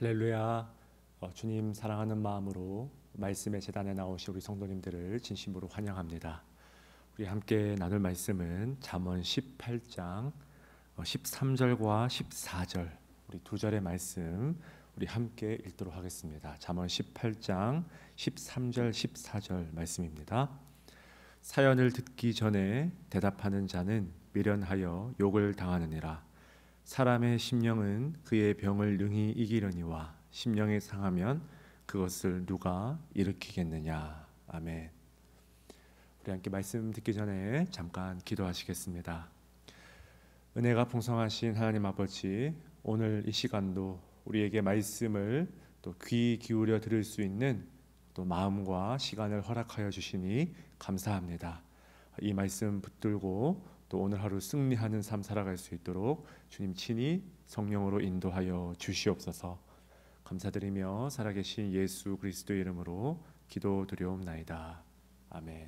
할렐루야. 주님 사랑하는 마음으로 말씀의 제단에 나오신 우리 성도님들을 진심으로 환영합니다. 우리 함께 나눌 말씀은 잠언 18장 13절과 14절 우리 두 절의 말씀 우리 함께 읽도록 하겠습니다. 잠언 18장 13절 14절 말씀입니다. 사연을 듣기 전에 대답하는 자는 미련하여 욕을 당하느니라. 사람의 심령은 그의 병을 능히 이기려니와 심령이 상하면 그것을 누가 일으키겠느냐. 아멘. 우리 함께 말씀 듣기 전에 잠깐 기도하시겠습니다. 은혜가 풍성하신 하나님 아버지, 오늘 이 시간도 우리에게 말씀을 또 귀 기울여 들을 수 있는 또 마음과 시간을 허락하여 주시니 감사합니다. 이 말씀 붙들고 또 오늘 하루 승리하는 삶 살아갈 수 있도록 주님 친히 성령으로 인도하여 주시옵소서. 감사드리며 살아계신 예수 그리스도의 이름으로 기도드리옵나이다. 아멘.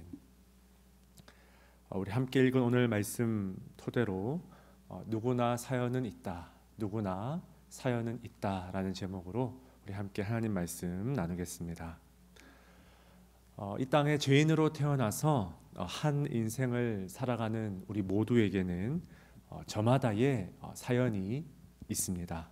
우리 함께 읽은 오늘 말씀 토대로 누구나 사연은 있다, 누구나 사연은 있다라는 제목으로 우리 함께 하나님 말씀 나누겠습니다. 이 땅에 죄인으로 태어나서 한 인생을 살아가는 우리 모두에게는 저마다의 사연이 있습니다.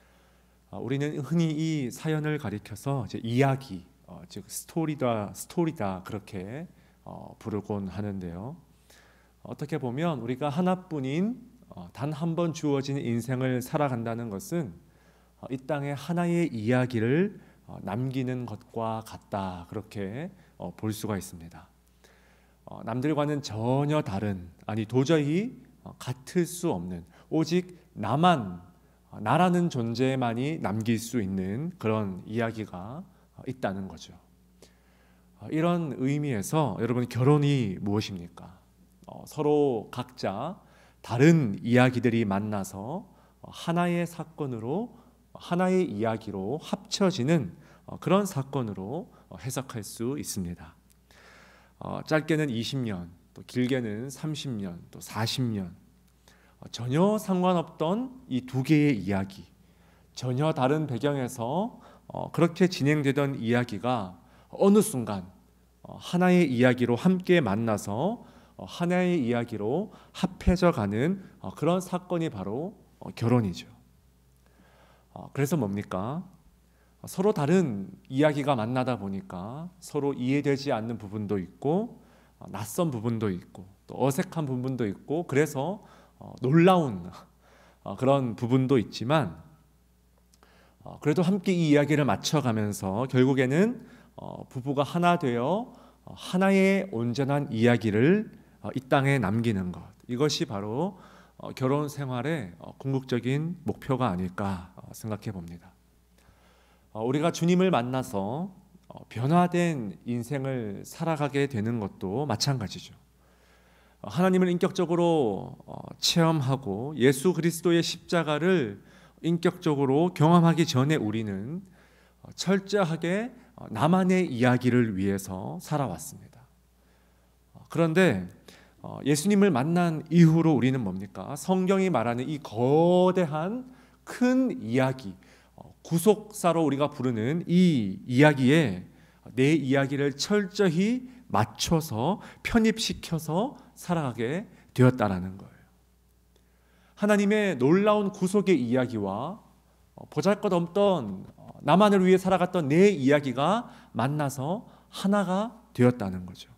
우리는 흔히 이 사연을 가리켜서 이제 이야기, 즉 스토리다 그렇게 부르곤 하는데요. 어떻게 보면 우리가 하나뿐인 단 한 번 주어진 인생을 살아간다는 것은 이 땅에 하나의 이야기를 남기는 것과 같다, 그렇게 볼 수가 있습니다. 남들과는 전혀 다른, 아니 도저히 같을 수 없는, 오직 나라는 존재만이 남길 수 있는 그런 이야기가 있다는 거죠. 이런 의미에서 여러분, 결혼이 무엇입니까? 서로 각자 다른 이야기들이 만나서 하나의 사건으로, 하나의 이야기로 합쳐지는 그런 사건으로 해석할 수 있습니다. 짧게는 20년, 또 길게는 30년, 또 40년, 전혀 상관없던 이 두 개의 이야기, 전혀 다른 배경에서 그렇게 진행되던 이야기가 어느 순간 하나의 이야기로 함께 만나서 하나의 이야기로 합해져 가는 그런 사건이 바로 결혼이죠. 그래서 뭡니까? 서로 다른 이야기가 만나다 보니까 서로 이해되지 않는 부분도 있고, 낯선 부분도 있고, 또 어색한 부분도 있고, 그래서 놀라운 그런 부분도 있지만, 그래도 함께 이 이야기를 맞춰가면서 결국에는 부부가 하나 되어 하나의 온전한 이야기를 이 땅에 남기는 것, 이것이 바로 결혼 생활의 궁극적인 목표가 아닐까 생각해 봅니다. 우리가 주님을 만나서 변화된 인생을 살아가게 되는 것도 마찬가지죠. 하나님을 인격적으로 체험하고 예수 그리스도의 십자가를 인격적으로 경험하기 전에 우리는 철저하게 나만의 이야기를 위해서 살아왔습니다. 그런데 예수님을 만난 이후로 우리는 뭡니까? 성경이 말하는 이 거대한 큰 이야기, 구속사로 우리가 부르는 이 이야기에 내 이야기를 철저히 맞춰서 편입시켜서 살아가게 되었다라는 거예요. 하나님의 놀라운 구속의 이야기와 보잘것없던 나만을 위해 살아갔던 내 이야기가 만나서 하나가 되었다는 거죠.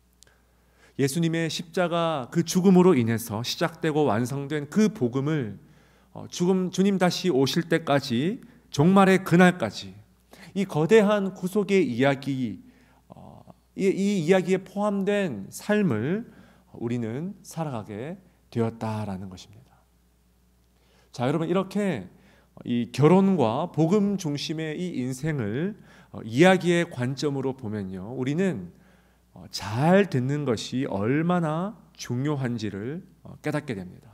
예수님의 십자가 그 죽음으로 인해서 시작되고 완성된 그 복음을 주님 다시 오실 때까지, 종말의 그날까지 이 거대한 구속의 이야기, 이 이야기에 포함된 삶을 우리는 살아가게 되었다라는 것입니다. 자, 여러분, 이렇게 이 결혼과 복음 중심의 이 인생을 이야기의 관점으로 보면요, 우리는 잘 듣는 것이 얼마나 중요한지를 깨닫게 됩니다.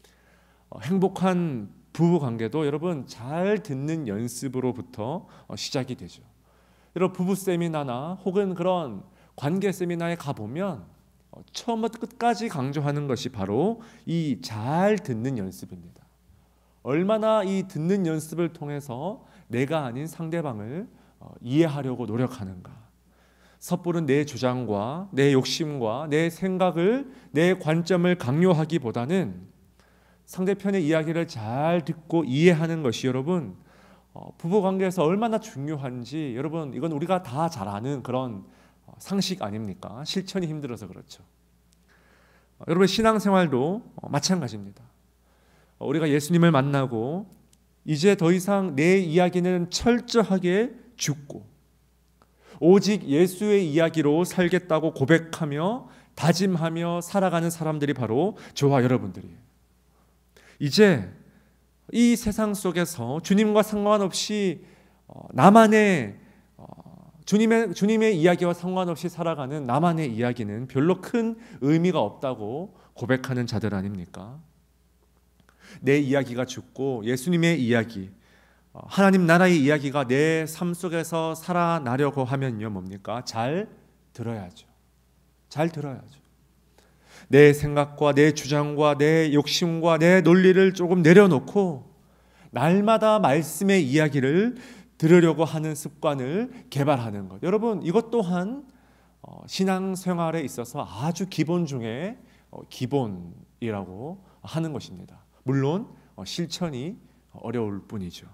행복한 부부관계도 여러분, 잘 듣는 연습으로부터 시작이 되죠. 여러분, 부부 세미나나 혹은 그런 관계 세미나에 가보면 처음부터 끝까지 강조하는 것이 바로 이 잘 듣는 연습입니다. 얼마나 이 듣는 연습을 통해서 내가 아닌 상대방을 이해하려고 노력하는가? 섣부른 내 주장과 내 욕심과 내 생각을, 내 관점을 강요하기보다는 상대편의 이야기를 잘 듣고 이해하는 것이 여러분 부부관계에서 얼마나 중요한지 여러분 이건 우리가 다 잘 아는 그런 상식 아닙니까? 실천이 힘들어서 그렇죠. 여러분 신앙생활도 마찬가지입니다. 우리가 예수님을 만나고 이제 더 이상 내 이야기는 철저하게 죽고 오직 예수의 이야기로 살겠다고 고백하며 다짐하며 살아가는 사람들이 바로 저와 여러분들이에요. 이제 이 세상 속에서 주님과 상관없이 나만의 주님의 이야기와 상관없이 살아가는 나만의 이야기는 별로 큰 의미가 없다고 고백하는 자들 아닙니까? 내 이야기가 죽고 예수님의 이야기, 하나님 나라의 이야기가 내 삶 속에서 살아나려고 하면요 뭡니까? 잘 들어야죠. 잘 들어야죠. 내 생각과 내 주장과 내 욕심과 내 논리를 조금 내려놓고 날마다 말씀의 이야기를 들으려고 하는 습관을 개발하는 것. 여러분 이것 또한 신앙생활에 있어서 아주 기본 중에 기본이라고 하는 것입니다. 물론 실천이 어려울 뿐이죠.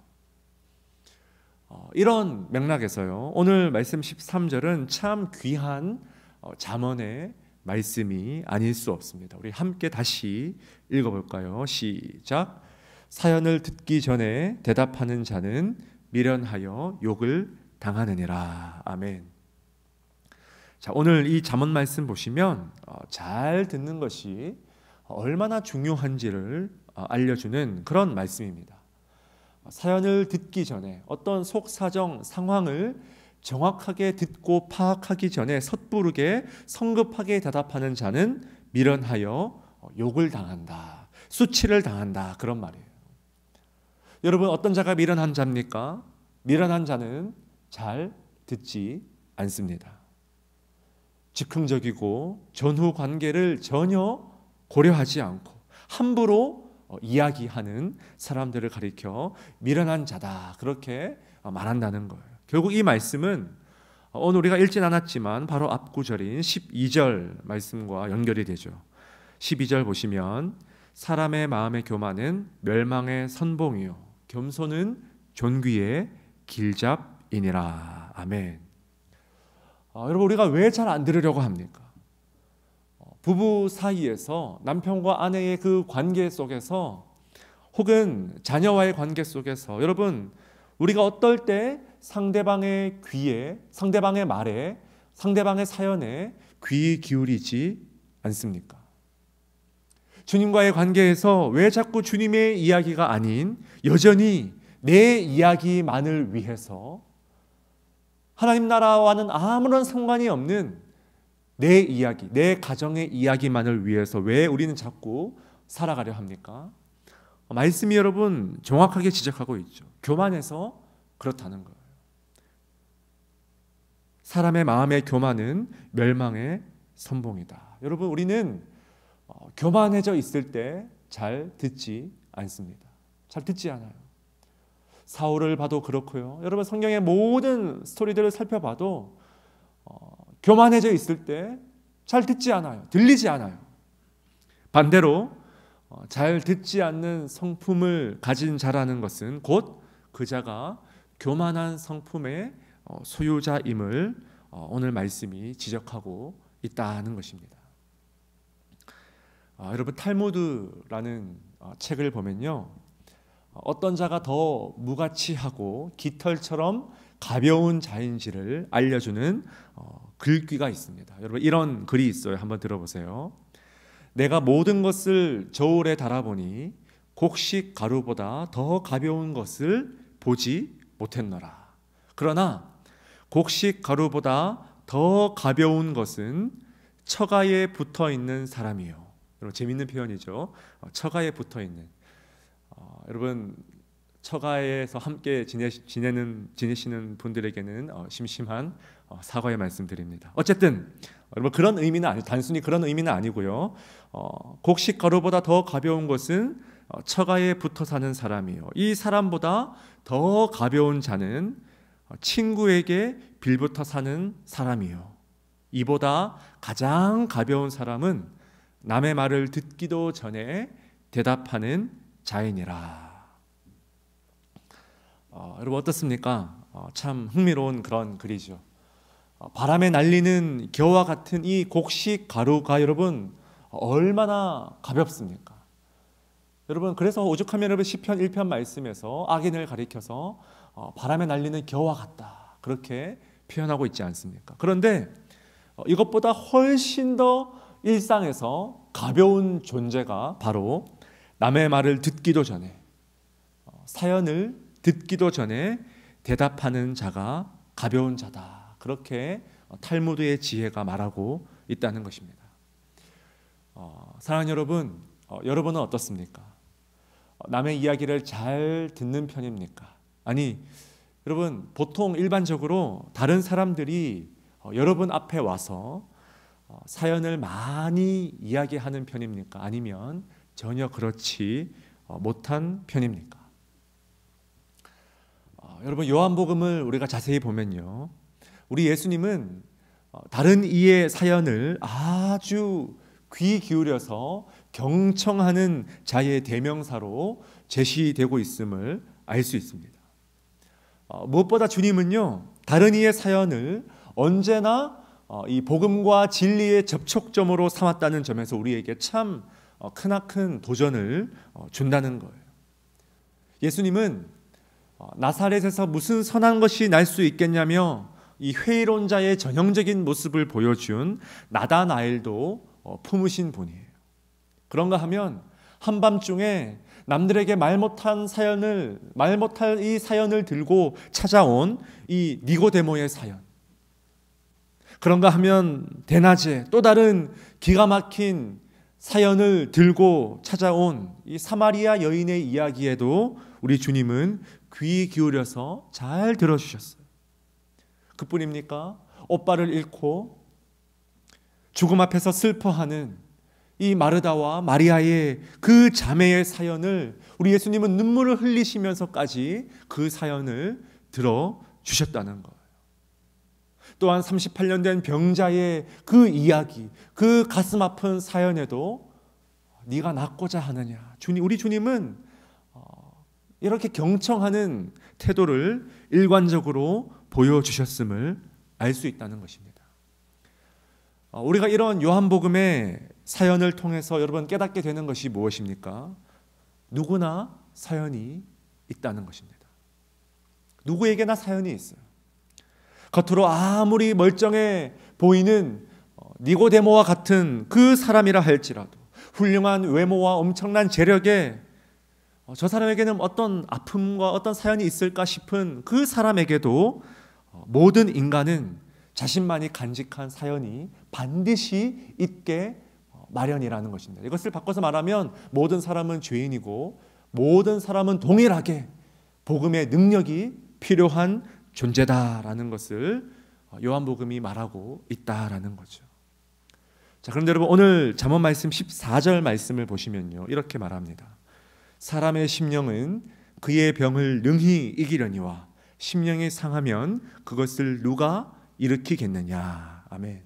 이런 맥락에서요 오늘 말씀 13절은 참 귀한 잠언의 말씀이 아닐 수 없습니다. 우리 함께 다시 읽어볼까요? 시작. 사연을 듣기 전에 대답하는 자는 미련하여 욕을 당하느니라. 아멘. 자, 오늘 이 잠언 말씀 보시면 잘 듣는 것이 얼마나 중요한지를 알려주는 그런 말씀입니다. 사연을 듣기 전에 어떤 속사정 상황을 정확하게 듣고 파악하기 전에 섣부르게 성급하게 대답하는 자는 미련하여 욕을 당한다, 수치를 당한다, 그런 말이에요. 여러분 어떤 자가 미련한 자입니까? 미련한 자는 잘 듣지 않습니다. 즉흥적이고 전후 관계를 전혀 고려하지 않고 함부로 이야기하는 사람들을 가리켜 미련한 자다, 그렇게 말한다는 거예요. 결국 이 말씀은 오늘 우리가 읽진 않았지만 바로 앞 구절인 12절 말씀과 연결이 되죠. 12절 보시면 사람의 마음의 교만은 멸망의 선봉이요 겸손은 존귀의 길잡이니라. 아멘. 여러분 우리가 왜 잘 안 들으려고 합니까? 부부 사이에서 남편과 아내의 그 관계 속에서 혹은 자녀와의 관계 속에서 여러분 우리가 어떨 때 상대방의 귀에, 상대방의 말에, 상대방의 사연에 귀 기울이지 않습니까? 주님과의 관계에서 왜 자꾸 주님의 이야기가 아닌 여전히 내 이야기만을 위해서 하나님 나라와는 아무런 상관이 없는 내 이야기, 내 가정의 이야기만을 위해서 왜 우리는 자꾸 살아가려 합니까? 말씀이 여러분 정확하게 지적하고 있죠. 교만해서 그렇다는 거예요. 사람의 마음의 교만은 멸망의 선봉이다. 여러분 우리는 교만해져 있을 때 잘 듣지 않습니다. 잘 듣지 않아요. 사울을 봐도 그렇고요. 여러분 성경의 모든 스토리들을 살펴봐도 교만해져 있을 때 잘 듣지 않아요. 들리지 않아요. 반대로 잘 듣지 않는 성품을 가진 자라는 것은 곧 그 자가 교만한 성품의 소유자임을 오늘 말씀이 지적하고 있다는 것입니다. 여러분 탈무드라는 책을 보면요, 어떤 자가 더 무가치하고 깃털처럼 가벼운 자인지를 알려주는 글귀가 있습니다. 여러분 이런 글이 있어요. 한번 들어보세요. 내가 모든 것을 저울에 달아보니 곡식 가루보다 더 가벼운 것을 보지 못했노라. 그러나 곡식 가루보다 더 가벼운 것은 처가에 붙어있는 사람이요. 여러분 재밌는 표현이죠. 처가에 붙어있는. 여러분 처가에서 함께 지내시는 분들에게는 심심한 사과의 말씀드립니다. 어쨌든 여러분 그런 의미는 아니고 단순히 그런 의미는 아니고요. 곡식 가루보다 더 가벼운 것은 처가에 붙어 사는 사람이요, 이 사람보다 더 가벼운 자는 친구에게 빌붙어 사는 사람이요, 이보다 가장 가벼운 사람은 남의 말을 듣기도 전에 대답하는 자이니라. 여러분 어떻습니까? 참 흥미로운 그런 글이죠. 바람에 날리는 겨와 같은 이 곡식 가루가 여러분 얼마나 가볍습니까? 여러분 그래서 오죽하면 여러분 시편 1편 말씀에서 악인을 가리켜서 바람에 날리는 겨와 같다, 그렇게 표현하고 있지 않습니까? 그런데 이것보다 훨씬 더 일상에서 가벼운 존재가 바로 남의 말을 듣기도 전에, 사연을 듣기도 전에 대답하는 자가 가벼운 자다, 그렇게 탈무드의 지혜가 말하고 있다는 것입니다. 사랑하는 여러분, 여러분은 어떻습니까? 남의 이야기를 잘 듣는 편입니까? 아니, 여러분 보통 일반적으로 다른 사람들이 여러분 앞에 와서 사연을 많이 이야기하는 편입니까? 아니면 전혀 그렇지 못한 편입니까? 여러분 요한복음을 우리가 자세히 보면요, 우리 예수님은 다른 이의 사연을 아주 귀 기울여서 경청하는 자의 대명사로 제시되고 있음을 알 수 있습니다. 무엇보다 주님은요, 다른 이의 사연을 언제나 이 복음과 진리의 접촉점으로 삼았다는 점에서 우리에게 참 크나큰 도전을 준다는 거예요. 예수님은 나사렛에서 무슨 선한 것이 날 수 있겠냐며 이 회의론자의 전형적인 모습을 보여준 나다나엘도 품으신 분이에요. 그런가 하면 한밤중에 남들에게 말 못할 이 사연을 들고 찾아온 이 니고데모의 사연, 그런가 하면 대낮에 또 다른 기가 막힌 사연을 들고 찾아온 이 사마리아 여인의 이야기에도 우리 주님은 귀 기울여서 잘 들어주셨어요. 그뿐입니까? 오빠를 잃고 죽음 앞에서 슬퍼하는 이 마르다와 마리아의 그 자매의 사연을 우리 예수님은 눈물을 흘리시면서까지 그 사연을 들어주셨다는 거예요. 또한 38년 된 병자의 그 이야기, 그 가슴 아픈 사연에도 네가 낫고자 하느냐, 우리 주님은 이렇게 경청하는 태도를 일관적으로 보여주셨음을 알 수 있다는 것입니다. 우리가 이런 요한복음의 사연을 통해서 여러분 깨닫게 되는 것이 무엇입니까? 누구나 사연이 있다는 것입니다. 누구에게나 사연이 있어요. 겉으로 아무리 멀쩡해 보이는 니고데모와 같은 그 사람이라 할지라도, 훌륭한 외모와 엄청난 재력에 저 사람에게는 어떤 아픔과 어떤 사연이 있을까 싶은 그 사람에게도 모든 인간은 자신만이 간직한 사연이 반드시 있게 마련이라는 것입니다. 이것을 바꿔서 말하면 모든 사람은 죄인이고 모든 사람은 동일하게 복음의 능력이 필요한 존재다라는 것을 요한복음이 말하고 있다라는 거죠. 자, 그런데 여러분 오늘 잠언 말씀 14절 말씀을 보시면요, 이렇게 말합니다. 사람의 심령은 그의 병을 능히 이기려니와 심령이 상하면 그것을 누가 일으키겠느냐. 아멘.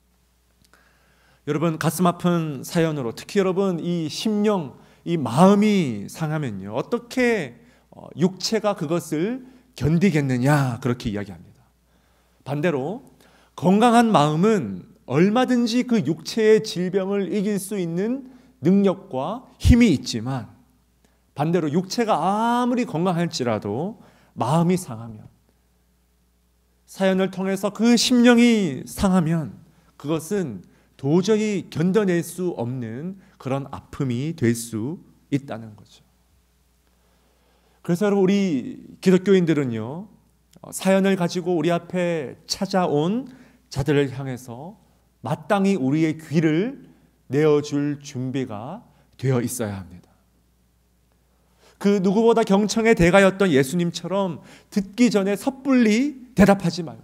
여러분 가슴 아픈 사연으로, 특히 여러분 이 심령, 이 마음이 상하면요, 어떻게 육체가 그것을 견디겠느냐, 그렇게 이야기합니다. 반대로 건강한 마음은 얼마든지 그 육체의 질병을 이길 수 있는 능력과 힘이 있지만, 반대로 육체가 아무리 건강할지라도 마음이 상하면, 사연을 통해서 그 심령이 상하면 그것은 도저히 견뎌낼 수 없는 그런 아픔이 될 수 있다는 거죠. 그래서 여러분 우리 기독교인들은요, 사연을 가지고 우리 앞에 찾아온 자들을 향해서 마땅히 우리의 귀를 내어줄 준비가 되어 있어야 합니다. 그 누구보다 경청의 대가였던 예수님처럼 듣기 전에 섣불리 대답하지 말고,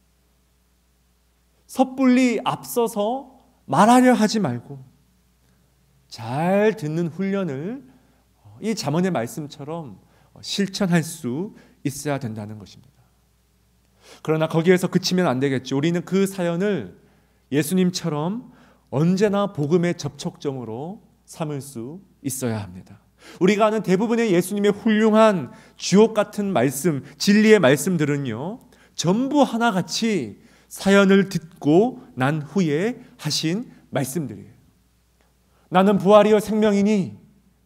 섣불리 앞서서 말하려 하지 말고 잘 듣는 훈련을 이 잠언의 말씀처럼 실천할 수 있어야 된다는 것입니다. 그러나 거기에서 그치면 안 되겠죠. 우리는 그 사연을 예수님처럼 언제나 복음의 접촉점으로 삼을 수 있어야 합니다. 우리가 아는 대부분의 예수님의 훌륭한 주옥 같은 말씀, 진리의 말씀들은요, 전부 하나같이 사연을 듣고 난 후에 하신 말씀들이에요. 나는 부활이요 생명이니,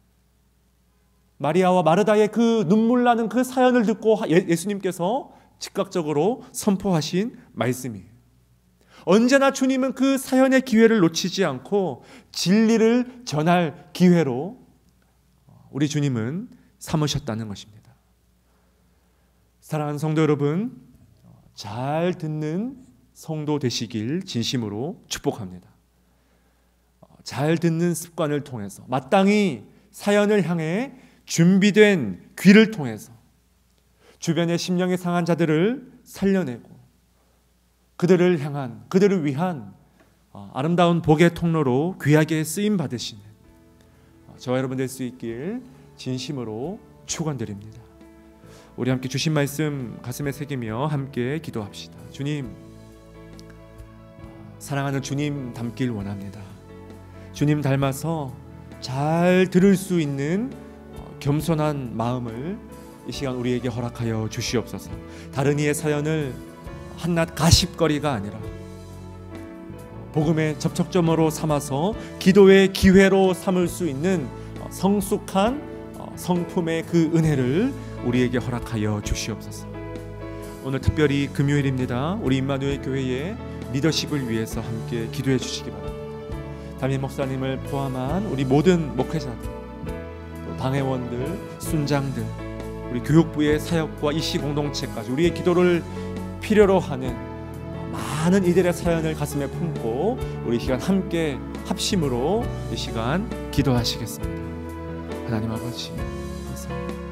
마리아와 마르다의 그 눈물 나는 그 사연을 듣고 예수님께서 즉각적으로 선포하신 말씀이에요. 언제나 주님은 그 사연의 기회를 놓치지 않고 진리를 전할 기회로 우리 주님은 삼으셨다는 것입니다. 사랑하는 성도 여러분, 잘 듣는 성도 되시길 진심으로 축복합니다. 잘 듣는 습관을 통해서 마땅히 사연을 향해 준비된 귀를 통해서 주변의 심령이 상한 자들을 살려내고 그들을 위한 아름다운 복의 통로로 귀하게 쓰임 받으시는 저와 여러분 될 수 있길 진심으로 축원드립니다. 우리 함께 주신 말씀 가슴에 새기며 함께 기도합시다. 주님, 사랑하는 주님 닮길 원합니다. 주님 닮아서 잘 들을 수 있는 겸손한 마음을 이 시간 우리에게 허락하여 주시옵소서. 다른 이의 사연을 한낱 가십거리가 아니라 복음의 접촉점으로 삼아서 기도의 기회로 삼을 수 있는 성숙한 성품의 그 은혜를 우리에게 허락하여 주시옵소서. 오늘 특별히 금요일입니다. 우리 임마누엘 교회의 리더십을 위해서 함께 기도해 주시기 바랍니다. 담임 목사님을 포함한 우리 모든 목회자들, 또 당회원들, 순장들, 우리 교육부의 사역과 이시 공동체까지 우리의 기도를 필요로 하는 많은 이들의 사연을 가슴에 품고 우리 이 시간 함께 합심으로 이 시간 기도하시겠습니다. 하나님 아버지, 감사합니다.